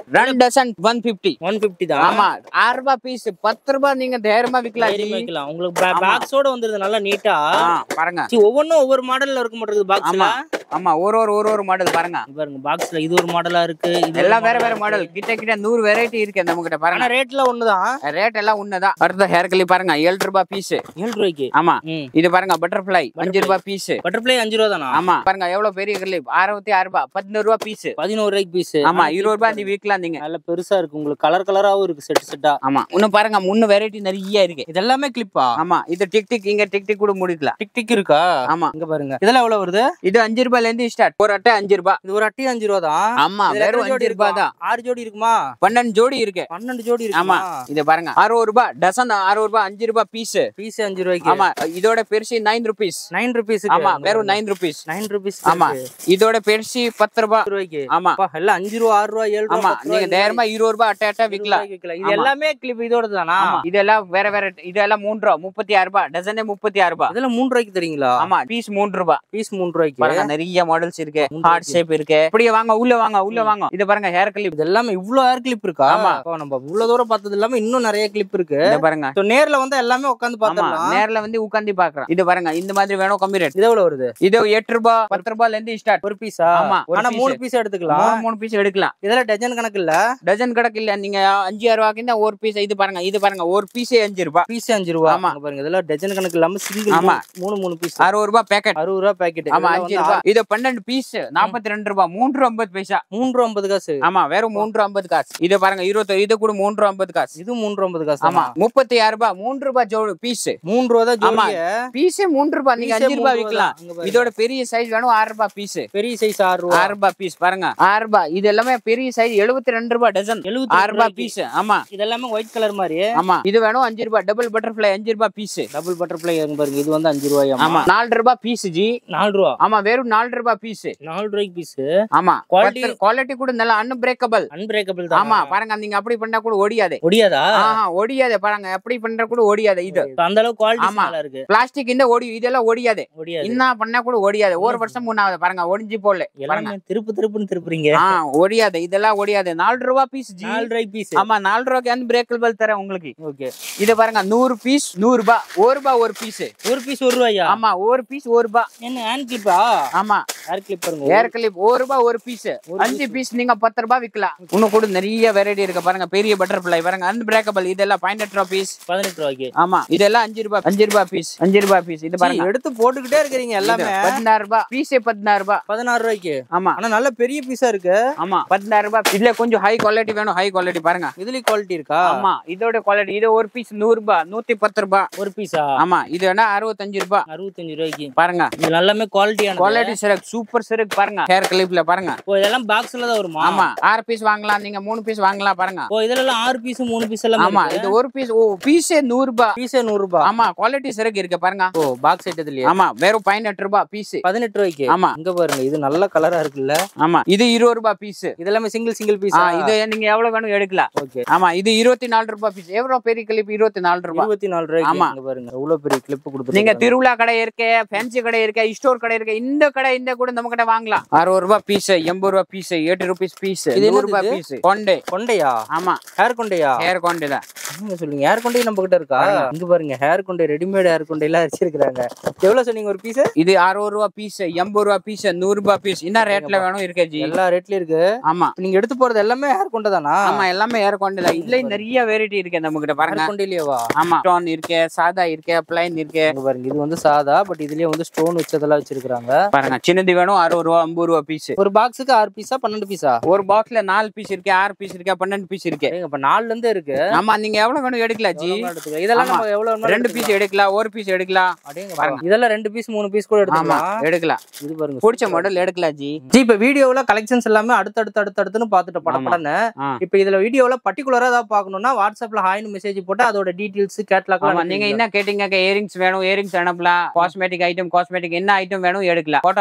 ரெண்டு dozen one fifty one fifty தான். ஆமா ஆறு ரூபாய் பீஸ் பத்து ரூபாய் நீங்க தைரியமா விக்கலாம் ஜி. வைக்கலாம் உங்களுக்கு பாக்ஸோட வந்துருது நல்லா நீட்டா பாருங்க. ஒவ்வொன்னும் ஒவ்வொரு மாடல்ல இருக்க மாட்டேங்குது பாக்ஸ்ல. ஆமா ஒரு ஒரு ஒரு ஒரு மாடல் பாருங்க. பாருங்க பாக்ஸ்ல இது ஒரு மாடலா இருக்கு. எல்லாம் வேற வேற மாடல் கிட்ட கிட்ட நூறு வெரைட்டி இருக்கு நம்ம கிட்ட பாருங்க. ஆனா ரேட்ல ஒண்ணுதான். ரேட் எல்லாம் ஒண்ணுதான். அடுத்த ஹேர் கிளிப் பாருங்க ஏழு ரூபாய் பீஸ். ஏழு ரூபாய்க்கு. ஆமா இது பாருங்க பட்டர்ஃப்ளை அஞ்சு ரூபாய் பீஸ். பட்டர்ஃப்ளை அஞ்சு ரூபா தானா? ஆமா பாருங்க எவ்வளவு பெரிய கிளிப் அறுபத்தி ஆறு ரூபாய் பதினோரு ரூபாய் பீஸ். பதினோரு ரூபாய்க்கு பீஸ். ஆமா இருபது ரூபாய் நீ விக்கலாம். நீங்க நல்ல பெருசா இருக்கு உங்களுக்கு கலர் கலராவும் இருக்கு செட் செட்டா. ஆமா இன்னும் பாருங்க முன்ன வெரைட்டி நிறைய இருக்கு. இதெல்லாமே கிளிப்பா? ஆமா இது டிக் டிக் இங்க டிக் டிக் கூட முடிக்கலாம். டிக் டிக் இருக்கா? ஆமா இங்க பாருங்க. இதெல்லாம் எவ்வளவு வருது? இது அஞ்சு ரூபாய்ல இருந்து ஸ்டார்ட். ஒரு அட்டை அஞ்சு ரூபாய். இது ஒரு அட்டை அஞ்சு ரூபாய் தான். ஆமா வெறும் அஞ்சு ரூபாய் தான். ஆறு ஜோடி இருக்குமா? பன்னெண்டு ஜோடி இருக்கு. பன்னெண்டு ஜோடி இருக்கு. ஆமா இது பாருங்க அறுபது ரூபாய் டசன் அறுபது ரூபாய் அஞ்சு ரூபாய் பீஸ். பீஸ் அஞ்சு ரூபாய்க்கு. ஆமா இதோட பெருசி நைன் ருபீஸ். Nine rupees. ஆமா வெறும் நைன் ருபீஸ். Nine rupees. ஆமா இதோட பெருசி பத்து ரூபாய் ரூபாய்க்கு. ஆமா எல்லாம் அஞ்சு ரூபாய் ஆறு ரூபாய் ஏழு ரூபாய். ஆமா நீங்க தைரியமா இருபது ரூபாய் அட்டை அட்டை விக்கலாம். இது எல்லாமே கிளிப் இதோட தானா? இதெல்லாம் வேற வேற இதெல்லாம் மூணு ரூபாய் முப்பத்தி ஆறு ரூபாய் டசனே முப்பத்தி ஆறு ரூபாய். இதெல்லாம் மூணு ரூபாய்க்கு தெரியுங்களா? ஆமா பீஸ் மூணு ரூபாய். பீஸ் மூணு ரூபாய்க்கு. பாருங்க நிறைய மாடல்ஸ் இருக்கு. ஹார்ட் ஷேப் இருக்கு. அப்படியே வாங்க உள்ள வாங்க உள்ள வாங்க. இது பாருங்க ஹேர் கிளிப். இது எல்லாமே இவ்ளோ ஹேர் கிளிப் இருக்கா? ஆமா நம்ம இவ்ளோ தூரம் பார்த்தது இல்லாம இன்னும் நிறைய கிளிப் இருக்கு. இத பாருங்க. சோ நேர்ல வந்து எல்லாமே உட்கார்ந்து பார்த்தறலாம். நேர்ல வந்து உட்கார்ந்து பார்க்கறோம். இது பாருங்க இந்த மாதிரி வேணும் கம்மி ரேட். இது எவ்வளவு வருது? இது எட்டு ரூபாய் பத்து ரூபாய்ல இருந்து ஸ்டார்ட். ஒரு பீஸா? ஆமா ஆனா மூணு பீஸ் எடுத்துக்கலாம். மூணு பீஸ் எடுக்கலாம். இதெல்லாம் டஜன் கணக்கு இல்ல. டஜன் கணக்கு இல்ல. நீங்க அஞ்சு ரூபாய்க்கு இந்த ஒரு பீஸ். இது பாருங்க இது பாருங்க ஒரு பீஸ் அஞ்சு ரூபாய். பீஸ் அஞ்சு ரூபாய். ஆமா பாருங்க இதெல்லாம் டஜன் கணக்கு இல்லாம சிங்கிள். ஆமா மூணு மூணு பீஸ். அறுபது ரூபாய் பாக்கெட். அறுபது ரூபாய் பாக்கெட். ஆமா அஞ்சு ரூபாய். இது பன்னெண்டு பீஸ் நாற்பத்தி ரெண்டு ரூபாய் மூன்று ஐம்பது பைசா. மூன்று ஐம்பது காசு. ஆமா வெறும் மூன்று ஐம்பது காசு. இது பாருங்க இருபது இது கூட மூன்று ஐம்பது காசு. இது மூன்று ஐம்பது காசு. ஆமா முப்பத்தி ஆறு ரூபாய் மூன்று ரூபாய் ஜோடி பீஸ். மூன்று ரூபாய் தான் ஜோடி. பீஸ் மூன்று ரூபாய். நீங்க அஞ்சு ரூபாய் விக்கலாம். இதோட பெரிய சைஸ் வேணும் ஆறு ரூபாய் பீஸ். பெரிய சைஸ் ஆறு ரூபாய். ஆறு ரூபாய் பீஸ் பாருங்க ஆறு ரூபாய். இது எல்லாமே பெரிய சைஸ் எழுபத்தி ரெண்டு ரூபாய் டஜன். ஆறு ரூபாய் பீஸ். ஆமா இதெல்லாம் ஒயிட் கலர் மாதிரி. ஆமா இது வேணும் அஞ்சு ரூபாய் டபுள் பட்டர்ஃப்ளை அஞ்சு ரூபாய் பீஸ். டபுள் பட்டர்ஃப்ளை பாருங்க இது வந்து அஞ்சு ரூபாய். ஆமா நாலு ரூபாய் பீஸ் ஜி. நாலு ரூபாய். ஆமா வெறும் நாலு ரூபாய் பீஸ். நாலு ரூபாய்க்கு பீஸ். ஆமா குவாலிட்டி குவாலிட்டி கூட நல்ல அன்பிரேக்கபிள். அன்பிரேக்கபிள் தான். ஆமா பாருங்க நீங்க அப்படி பண்ணா கூட ஒடியாது. ஒடியாதா? ஆஹா ஒடியாது பாருங்க அப்படி பண்ற கூட ஒடியாது. இது அந்த அளவுக்கு குவாலிட்டி நல்லா இருக்கு. பிளாஸ்டிக் இந்த ஒடி இதெல்லாம் ஒடியாது. என்ன பண்ணா கூட ஒடியாது. ஒரு வருஷம் மூணாவது பாருங்க ஒடிஞ்சு போல. பாருங்க திருப்பு திருப்புன்னு திருப்புறீங்க. ஆ ஒடியாது இதெல்லாம் ஒடியாது. நாலு ரூபாய் பீஸ் ஜி. நாலு ரூபாய் பீஸ். ஆமா நாலு ரூபாய்க்கு அன்பிரேக்கபிள் தரேன் உங்களுக்கு. ஓகே இது பாருங்க நூறு பீஸ் நூறு ரூபாய். ஒரு ரூபாய் ஒரு பீஸ். ஒரு பீஸ் ஒரு ரூபாயா? ஆமா ஒரு பீஸ் ஒரு ரூபாய். என்ன ஹேண்ட் கிளிப்பா? ஆமா ஹேர் கிளிப் பாருங்க. ஹேர் கிளிப் ஒரு ரூபாய் ஒரு பீஸ். அஞ்சு பீஸ் நீங்க பத்து ரூபாய் விக்கலாம். இன்னும் கூட நிறைய வெரைட்டி இருக்கு பாருங்க. பெரிய பட்டர்ஃப்ளை பாருங்க அன்பிரேக்கபிள். இதெல்லாம் பதினெட்டு ரூபாய் பீஸ். பதினெட்டு ரூபாய்க்கு. ஆமா இதெல்லாம் அஞ்சு ரூபாய் அஞ்சு ரூபாய் பீஸ். அஞ்சு ரூபாய் பீஸ். இது பாருங்க எடுத்து போட்டுக்கிட்டே இருக்கீங்க எல்லாமே. பதினாறு ரூபாய் பீஸ். பதினாறு ரூபாய். பதினாறு ரூபாய்க்கு. ஆமா ஆனா நல்ல பெரிய பீஸா இருக்கு. ஆமா பதினாறு ரூபாய். இதுல கொஞ்சம் ஹை குவாலிட்டி வேணும். ஹை குவாலிட்டி பாருங்க. இதுல குவாலிட்டி இருக்கா? ஆமா இதோட குவாலிட்டி. இது ஒரு பீஸ் நூறு ரூபாய் நூத்தி பத்து ரூபாய். ஒரு பீஸா? ஆமா இது வேணா அறுபத்தஞ்சு ரூபாய். அறுபத்தஞ்சு ரூபாய்க்கு பாருங்க. இது எல்லாமே குவாலிட்டியான குவாலிட்டி சிறகு சூப்பர் சிறகு பாருங்க. ஹேர் கிளிப்ல பாருங்க. ஓ இதெல்லாம் பாக்ஸ்ல தான் வருமா? ஆமா ஆறு பீஸ் வாங்கலாம். நீங்க மூணு பீஸ் வாங்கலாம் பாருங்க. ஓ இதெல்லாம் ஆறு பீஸ் மூணு பீஸ் எல்லாம். ஆமா இது ஒரு பீஸ். ஓ பீஸே நூறு ரூபாய். பீஸே நூறு ரூபாய். ஆமா குவாலிட்டி சிறகு இருக்கு பாருங்க. ஓ பாக்ஸ் செட்டதுலயே. ஆமா வெறும் பதினெட்டு ரூபாய் பீஸ். பதினெட்டு ரூபாய்க்கு. ஆமா இங்க பாருங்க இது நல்ல கலரா இருக்குல்ல. ஆமா இது இருபது ரூபாய் பீஸ். இதெல்லாம் சிங்கிள் சிங்கிள் பீஸ். இது நீங்க எவ்வளவு வேணும் எடுக்கலாம். ஓகே ஆமா இது இருபத்தி நாலு ரூபாய் பீஸ். எவ்வளவு பெரிய கிளிப் இருபத்தி நாலு ரூபாய். இருபத்தி நாலு ரூபாய். ஆமா இங்க பாருங்க எவ்வளவு பெரிய கிளிப் கொடுத்து. நீங்க திருவிழா கடை இருக்கு ஃபேன்சி கடை இருக்கு ஸ்டோர் கடை இருக்கு. இந்த கடை இந்த கூட நம்ம கடை வாங்கலாம். அறுபது ரூபாய் பீஸ் எண்பது ரூபாய் பீஸ் எட்டு ரூபாய் பீஸ் நூறு ரூபாய் பீஸ். கொண்டை கொண்டையா? ஆமா ஹேர் கொண்டையா? ஹேர் கொண்டை தான். என்ன சொல்லுங்க ஹேர் கொண்டை நம்ம கிட்ட இருக்கா? இங்க பாருங்க ஹேர் கொண்டை ரெடிமேட் ஹேர் கொண்டை எல்லாம் வச்சிருக்காங்க. எவ்வளவு சொன்னீங்க ஒரு பீஸ்? இது அறுபது ரூபாய் பீஸ் எண்பது ரூபாய் பீஸ் நூறு ரூபாய் பீஸ். என்ன ரேட்ல வேணும் இருக்கு ஜி. எல்லா ரேட்லயும் இருக்கு. ஆமா நீங்க எடுத்து போறது எல்லாமே ஹேர் கொண்டை தானா? ஆமா எல்லாமே ஹேர் கொண்டை தான். இதுல நிறைய வெரைட்டி இருக்கு நம்ம கிட்ட பாருங்க. ஹேர் கொண்டையிலேவா? ஆமா ஸ்டோன் இருக்கு சாதா இருக்கு பிளைன் இருக்கு. பாருங்க இது வந்து சாதா பட் இதுலயே வந்து ஸ்டோன் வச்சதெல்லாம் வச்சிருக்காங்க பாருங்க. சின்னது வேணும் அறுபது ரூபாய் ஐம்பது ரூபாய் பீஸ். ஒரு பாக்ஸுக்கு ஆறு பீஸா பன்னெண்டு பீஸா? ஒரு பாக்ஸ்ல நாலு பீஸ் இருக்கு ஆறு பீஸ் இருக்கு பன்னெண்டு பீஸ் இருக்கு. அப்ப நாலுல இருந்து இருக்கு. ஆமா நீங்க எவ்வளவு வேணும் எடுக்கலாம் ஜி. இதெல்லாம் நம்ம எவ்வளவு ரெண்டு பீஸ் எடுக்கலாம் ஒரு பீஸ் எடுக்கலாம். பாருங்க இதெல்லாம் ரெண்டு பீஸ் மூணு பீஸ் கூட எடுக்கலாம். எடுக்கலாம். இது பாருங்க பிடிச்ச மாடல் எடுக்கலாம் ஜி. ஜி இப்ப வீடியோல கலெக்ஷன்ஸ் எல்லாமே அடுத்து அடுத்து அடுத்து அடுத்துன்னு பாத்துட்டு படப்படன்னு. இப்ப இதுல வீடியோல பர்టిక్యులரா ஏதாவது பார்க்கணும்னா வாட்ஸ்அப்ல ஹாய்னு மெசேஜ் போட்டு அதோட டீடைல்ஸ் கேட்டலாக். நீங்க என்ன கேட்டீங்க இயரிங்ஸ் வேணும் இயரிங்ஸ் அனுப்பலாம். காஸ்மெட்டிக் ஐட்டம் காஸ்மெட்டிக் என்ன ஐட்டம் வேணும் எடுக்கலாம். போட்டோ நான் போட்டோ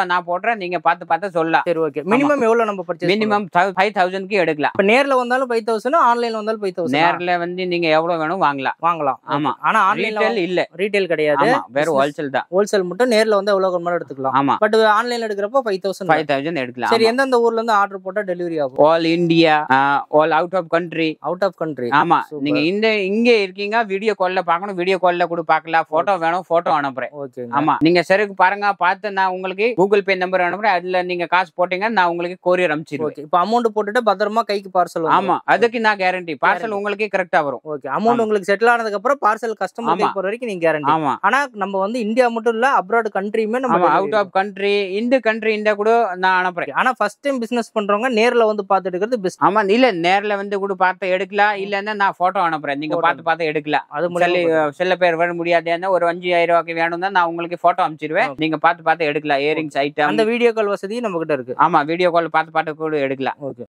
போட்டுறேன், நீங்க பார்த்து பார்த்து சொல்லலாம். சரி ஓகே. மினிமம் எவ்வளவு நம்ம பர்ச்சேஸ் மினிமம் ஃபைவ் தௌசண்ட்க்கு எடுக்கலாம். இப்ப நேர்ல வந்தாலும் ஃபைவ் தௌசண்ட், ஆன்லைன்ல வந்தாலும் ஃபைவ் தௌசண்ட். நேர்ல வந்து நீங்க எவ்வளவு வேணும் வாங்கலாம் வாங்கலாம். ஆமா. ஆனா ஆன்லைன்ல ரீட்டைல் இல்ல, ரீட்டைல் கிடையாது. ஆமா வெறும் ஹோல்சேல் தான். ஹோல்சேல் மட்டும் நேர்ல வந்து எவ்வளவு கம்மியா எடுத்துக்கலாம். ஆமா. பட் ஆன்லைன்ல எடுக்கிறப்ப ஃபைவ் தௌசண்ட் ஃபைவ் தௌசண்ட் எடுக்கலாம். சரி, எந்தெந்த ஊர்ல இருந்து ஆர்டர் போட்டா டெலிவரி ஆகும்? All India, all out of country. Out of country. ஆமா. நீங்க இந்த இங்க இருக்கீங்க, வீடியோ கால்ல பார்க்கணும், வீடியோ கால்ல கூட பார்க்கலாம். போட்டோ வேணும், போட்டோ அனுப்புறேன். ஓகே. ஆமா. நீங்க சருக்கு பாருங்க, பார்த்து நான் உங்களுக்கு கூகுள் பே நம்பர் அனுப்புறேன். அதுல நீங்க காசு போட்டீங்க, நான் உங்களுக்கு கொரியர் அனுப்பிச்சிருவேன். ஓகே. இப்போ அமௌண்ட் போட்டுட்டு பத்திரமா கைக்கு பார்சல் வரும். ஆமா, அதுக்கு நான் கேரண்டி. பார்சல் உங்களுக்கு கரெக்டா வரும். ஓகே. அமௌண்ட் உங்களுக்கு செட்டில் ஆனதுக்கு அப்புறம் பார்சல் கஸ்டமர் கை போற வரைக்கும் நீங்க கேரண்டி. ஆமா. ஆனா நம்ம வந்து இந்தியா மட்டும் இல்ல, அப்ராட் கண்ட்ரியுமே நம்ம அவுட் ஆஃப் கண்ட்ரி, இந்த கண்ட்ரி இந்த கூட நான் அனுப்புறேன். ஆனா ஃபர்ஸ்ட் டைம் பிசினஸ் பண்றவங்க நேர்ல வந்து பார்த்து எடுக்கிறது பெஸ்ட். ஆமா. இல்ல நேர்ல வந்து கூட பார்த்து எடுக்கலாம், இல்லன்னா நான் போட்டோ அனுப்புறேன், நீங்க பார்த்து பார்த்து எடுக்கலாம். அது சில பேர் வர முடியாது, ஒரு அஞ்சாயிரம் ரூபாய்க்கு வேணும்னா நான் உங்களுக்கு போட்டோ அனுப்பிச்சிருவேன், நீங்க பார்த்து பார்த்து எடுக்கலாம். இயரிங்ஸ் ஐட்டம், அந்த வீடியோ கால் வசதி நம்ம கிட்ட இருக்கு. ஆமா, வீடியோ கால் பார்த்து பார்த்து கூட எடுக்கலாம். ஓகே.